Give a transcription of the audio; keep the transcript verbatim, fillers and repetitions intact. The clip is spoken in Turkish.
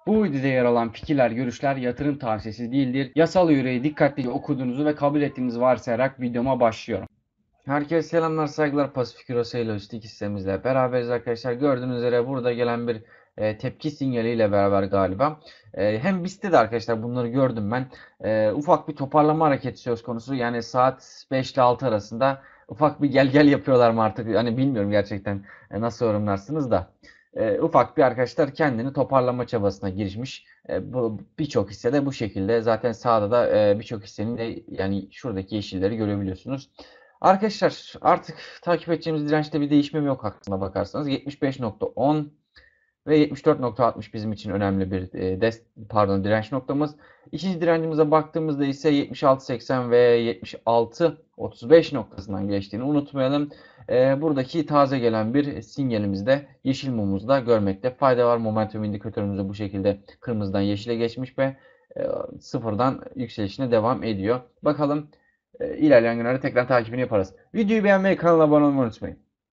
Bu videoda yer alan fikirler, görüşler yatırım tavsiyesi değildir. Yasal yüreği dikkatlice okuduğunuzu ve kabul ettiğinizi varsayarak videoma başlıyorum. Herkese selamlar, saygılar. Pasifik Eurosa Lojistik hissemizle beraberiz arkadaşlar. Gördüğünüz üzere burada gelen bir e, tepki sinyaliyle beraber galiba. E, hem BIST'te de arkadaşlar bunları gördüm ben. E, ufak bir toparlama hareketi söz konusu. Yani saat beş ile altı arasında ufak bir gel gel yapıyorlar mı artık? Hani bilmiyorum gerçekten e, nasıl yorumlarsınız da. E, ufak bir arkadaşlar kendini toparlama çabasına girişmiş. E, bu birçok hissede bu şekilde. Zaten sağda da e, birçok hissenin de yani şuradaki yeşilleri görebiliyorsunuz. Arkadaşlar artık takip edeceğimiz dirençte bir değişmem yok aslına bakarsanız. yetmiş beş nokta on ve yetmiş dört nokta altmış bizim için önemli bir e, dest pardon direnç noktamız. İkinci direncimize baktığımızda ise yetmiş altı seksen ve yetmiş altı otuz beş noktasından geçtiğini unutmayalım. E, buradaki taze gelen bir sinyalimizde yeşil mumumuzda görmekte fayda var. Momentum indikatörümüz de bu şekilde kırmızıdan yeşile geçmiş ve e, sıfırdan yükselişine devam ediyor. Bakalım e, ilerleyen günlerde tekrar takibini yaparız. Videoyu beğenmeyi, kanala abone olmayı unutmayın.